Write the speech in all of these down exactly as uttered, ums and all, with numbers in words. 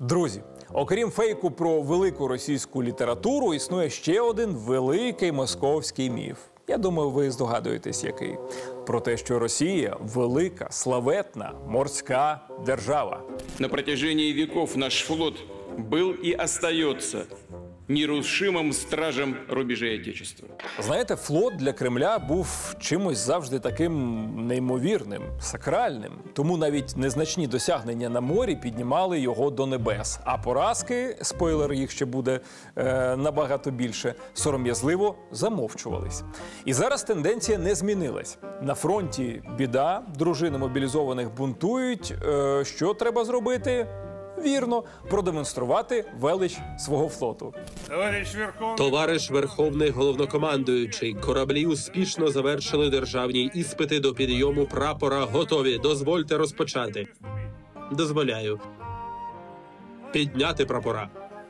Друзі, окрім фейку про велику російську літературу, існує ще один великий московський міф. Я думаю, ви здогадуєтесь, який. Про те, що Росія – велика, славетна, морська держава. На протяжении веков наш флот был и остается нерушимым стражем рубежей Отечества. Знаєте, флот для Кремля був чимось завжди таким неймовірним, сакральним. Тому навіть незначні досягнення на морі піднімали його до небес. А поразки, спойлер, їх ще буде е, набагато більше, сором'язливо замовчувались. І зараз тенденція не змінилась. На фронті біда, дружини мобілізованих бунтують. Е, що треба зробити? Вірно, продемонструвати велич свого флоту. Товариш Верховний Головнокомандуючий, кораблі успішно завершили державні іспити до підйому прапора. Готові. Дозвольте розпочати. Дозволяю. Підняти прапора.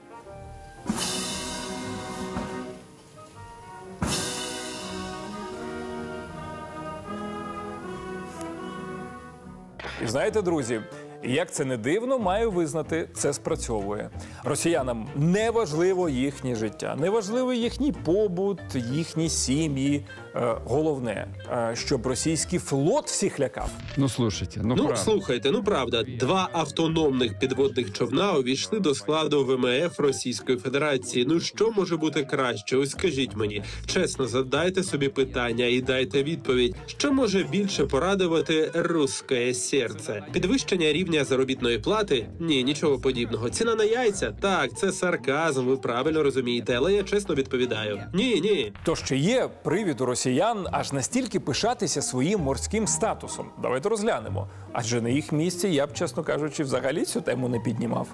І знаєте, друзі, як це не дивно, маю визнати, це спрацьовує. Росіянам не важливо їхнє життя, не важливо їхній побут, їхні сім'ї. Е, головне, е, щоб російський флот всіх лякав. Ну, слушайте, ну, Ну, правда. слухайте, ну правда, два автономних підводних човна увійшли до складу В М Ф Російської Федерації. Ну, що може бути краще? Ось скажіть мені. Чесно, задайте собі питання і дайте відповідь. Що може більше порадувати русське серце? Підвищення рівня заробітної плати? Ні, нічого подібного. Ціна на яйця? Так, це сарказм, ви правильно розумієте, але я чесно відповідаю. Ні, ні. Тож чи є привід у росіян аж настільки пишатися своїм морським статусом? Давайте розглянемо. Адже на їх місці я б, чесно кажучи, взагалі цю тему не піднімав.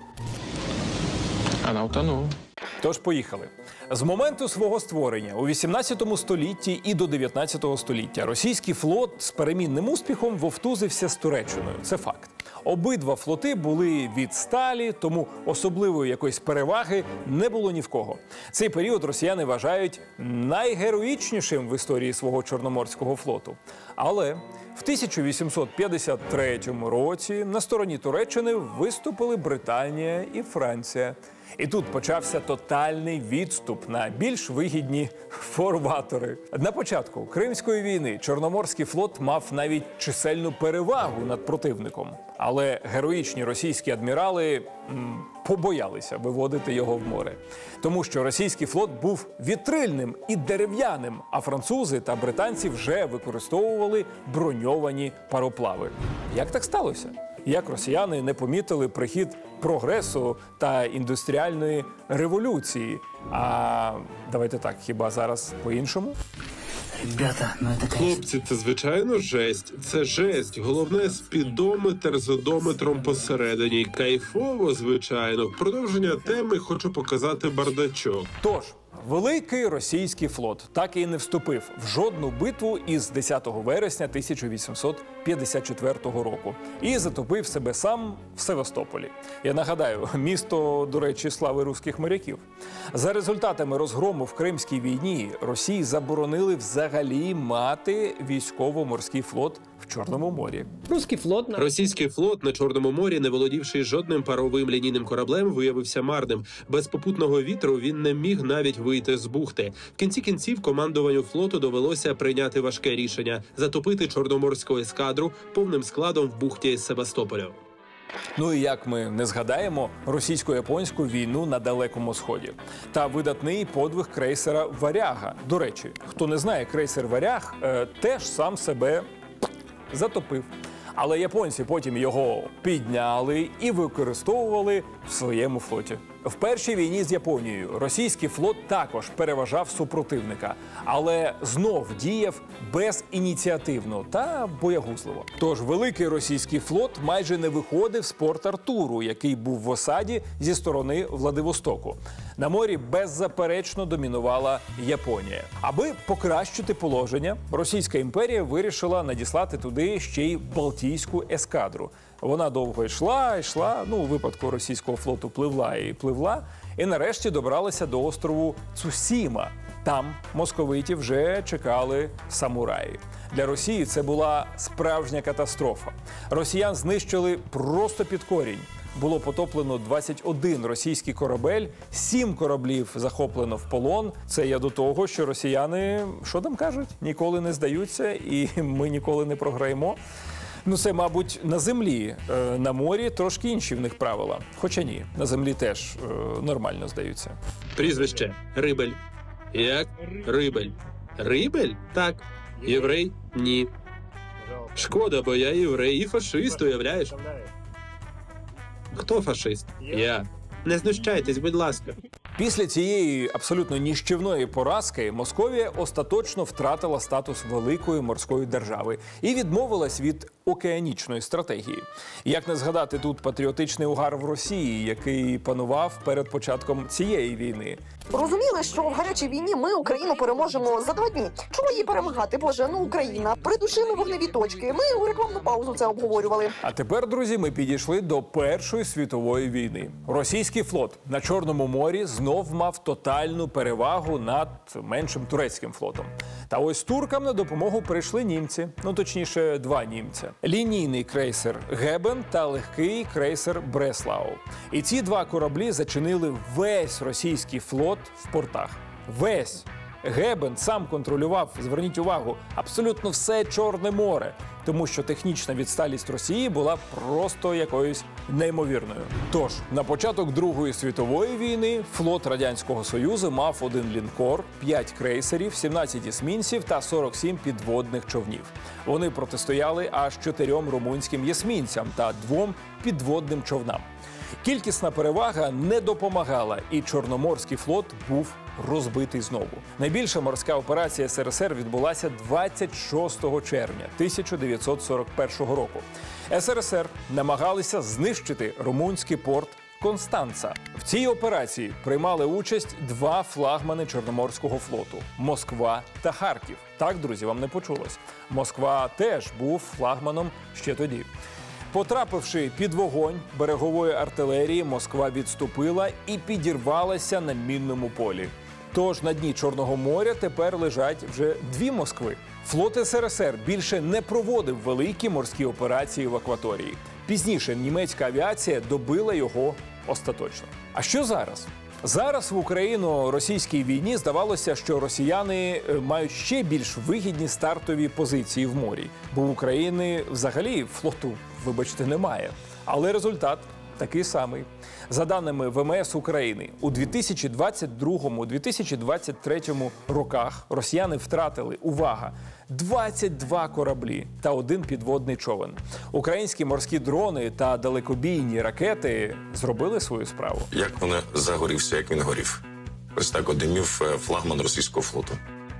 Она утонула. Тож поїхали. З моменту свого створення у вісімнадцятому столітті і до дев'ятнадцятого століття російський флот з перемінним успіхом вовтузився з Туреччиною. Це факт. Обидва флоти були відсталі, тому особливої якоїсь переваги не було ні в кого. Цей період росіяни вважають найгероїчнішим в історії свого Чорноморського флоту. Але в тисяча вісімсот п'ятдесят третьому році на стороні Туреччини виступили Британія і Франція. І тут почався тотальний відступ на більш вигідні форватери. На початку Кримської війни Чорноморський флот мав навіть чисельну перевагу над противником. Але героїчні російські адмірали м, побоялися виводити його в море. Тому що російський флот був вітрильним і дерев'яним, а французи та британці вже використовували броньовані пароплави. Як так сталося? Як росіяни не помітили прихід прогресу та індустріальної революції? А давайте так, хіба зараз по-іншому? Ребята, ну это конечно... Хлопці, це звичайно жесть. Це жесть. Головне, спідометр з одометром посередині. Кайфово, звичайно. В продовження теми хочу показати бардачок. Тож, великий російський флот так і не вступив в жодну битву із десятого вересня тисяча вісімсот п'ятдесят четвертого року і затопив себе сам в Севастополі. Я нагадаю, місто, до речі, слави руських моряків. За результатами розгрому в Кримській війні Росії заборонили взагалі мати військово-морський флот в Чорному морі. Русский флот на... Російський флот на Чорному морі, не володівши жодним паровим лінійним кораблем, виявився марним. Без попутного вітру він не міг навіть вийти з бухти. В кінці кінців командуванню флоту довелося прийняти важке рішення – затопити Чорноморську ескадру повним складом в бухті Севастополя. Ну і як ми не згадаємо російсько-японську війну на Далекому Сході. Та видатний подвиг крейсера «Варяга». До речі, хто не знає, крейсер «Варяг» е, теж сам себе затопив. Але японці потім його підняли і використовували в своєму флоті. В першій війні з Японією російський флот також переважав супротивника, але знов діяв безініціативно та боягузливо. Тож великий російський флот майже не виходив з Порт-Артуру, який був в осаді зі сторони Владивостоку. На морі беззаперечно домінувала Японія. Аби покращити положення, Російська імперія вирішила надіслати туди ще й Балтійську ескадру. Вона довго йшла, йшла, ну, у випадку російського флоту пливла і пливла, і нарешті добралася до острову Цусіма. Там московиті вже чекали самураї. Для Росії це була справжня катастрофа. Росіян знищили просто під корінь. було потоплено двадцять один російський корабель, сім кораблів захоплено в полон. Це я до того, що росіяни, що там кажуть, ніколи не здаються і ми ніколи не програємо. Ну, це, мабуть, на землі. Е, на морі трошки інші в них правила. Хоча ні, на землі теж е, нормально здаються. Прізвище Рибель. Як? Рибель. Рибель? Так. Єврей? Ні. Шкода, бо я єврей і фашист, уявляєш? Хто фашист? Я. Не знущайтесь, будь ласка. Після цієї абсолютно ніщівної поразки Московія остаточно втратила статус великої морської держави і відмовилась від океанічної стратегії. Як не згадати тут патріотичний угар в Росії, який панував перед початком цієї війни. Розуміли, що в гарячій війні ми Україну переможемо за два дні. Чому її перемагати? Боже, ну Україна. Придушили вогневі точки. Ми у рекламну паузу це обговорювали. А тепер, друзі, ми підійшли до Першої світової війни. Російський флот на Чорному морі знов мав тотальну перевагу над меншим турецьким флотом. Та ось туркам на допомогу прийшли німці, ну точніше, два німця. Лінійний крейсер «Гебен» та легкий крейсер «Бреслау». І ці два кораблі зачинили весь російський флот в портах. Весь. «Гебен» сам контролював, зверніть увагу, абсолютно все Чорне море, тому що технічна відсталість Росії була просто якоюсь неймовірною. Тож, на початок Другої світової війни флот Радянського Союзу мав один лінкор, п'ять крейсерів, сімнадцять есмінців та сорок сім підводних човнів. Вони протистояли аж чотирьом румунським есмінцям та двом підводним човнам. Кількісна перевага не допомагала, і Чорноморський флот був розбитий знову. Найбільша морська операція ес ер ес ер відбулася двадцять шостого червня тисяча дев'ятсот сорок першого року. ес ер ес ер намагалися знищити румунський порт Констанца. В цій операції приймали участь два флагмани Чорноморського флоту – Москва та Харків. Так, друзі, вам не почулось. Москва теж був флагманом ще тоді. Потрапивши під вогонь берегової артилерії, Москва відступила і підірвалася на мінному полі. Тож на дні Чорного моря тепер лежать вже дві Москви. Флот ес ер ес ер більше не проводив великі морські операції в акваторії. Пізніше німецька авіація добила його остаточно. А що зараз? Зараз в Україно-російській війні здавалося, що росіяни мають ще більш вигідні стартові позиції в морі, бо в України взагалі флоту, вибачте, немає. Але результат такий самий. За даними ве ем ес України, у дві тисячі двадцять другому - дві тисячі двадцять третьому роках росіяни втратили, увага, двадцять два кораблі та один підводний човен. Українські морські дрони та далекобійні ракети зробили свою справу. Як вони загорівся, як він горів. Ось так от димів флагман російського флоту.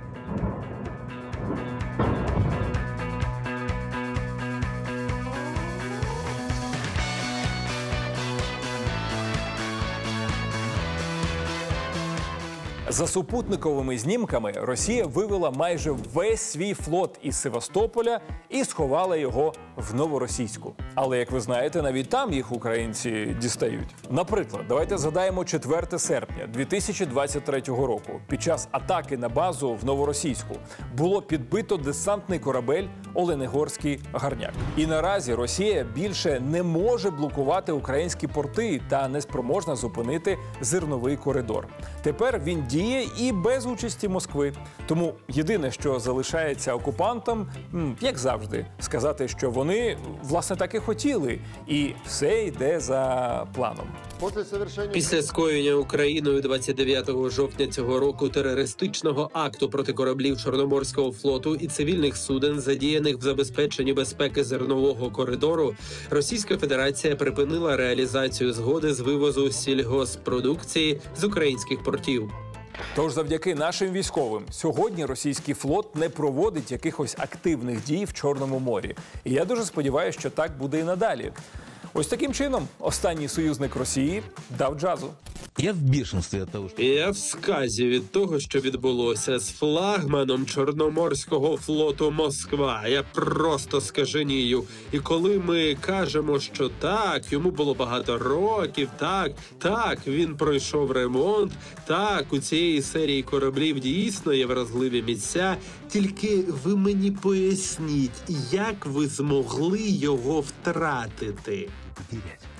За супутниковими знімками Росія вивела майже весь свій флот із Севастополя і сховала його в Новоросійську. Але, як ви знаєте, навіть там їх українці дістають. Наприклад, давайте згадаємо четверте серпня дві тисячі двадцять третього року. Під час атаки на базу в Новоросійську було підбито десантний корабель «Оленегорський гарняк». І наразі Росія більше не може блокувати українські порти та не спроможна зупинити зерновий коридор. Тепер він діє і без участі Москви. Тому єдине, що залишається окупантам, як завжди, сказати, що вони, власне, так і хотіли, і все йде за планом. Після скоєння Україною двадцять дев'ятого жовтня цього року терористичного акту проти кораблів Чорноморського флоту і цивільних суден, задіяних в забезпеченні безпеки зернового коридору, Російська Федерація припинила реалізацію згоди з вивозу сільгосппродукції з українських портів. Тож завдяки нашим військовим сьогодні російський флот не проводить якихось активних дій в Чорному морі. І я дуже сподіваюся, що так буде і надалі. Ось таким чином останній союзник Росії дав джазу. Я в бешенстві від того, що... Я в сказі від того, що відбулося з флагманом Чорноморського флоту Москва. Я просто скаженію. І коли ми кажемо, що так, йому було багато років, так, так, він пройшов ремонт, так, у цієї серії кораблів дійсно є вразливі місця, тільки ви мені поясніть, як ви змогли його втратити?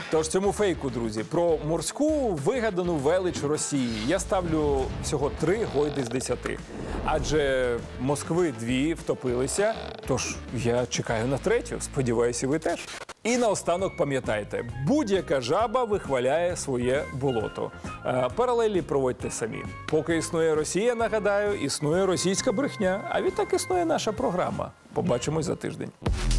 Тож цьому фейку, друзі, про морську вигадану велич Росії я ставлю всього три гойди з десяти. Адже Москви дві втопилися, тож я чекаю на третю, сподіваюся, ви теж. І наостанок пам'ятайте, будь-яка жаба вихваляє своє болото. Е, Паралелі проводьте самі. Поки існує Росія, нагадаю, існує російська брехня, а відтак існує наша програма. Побачимось за тиждень.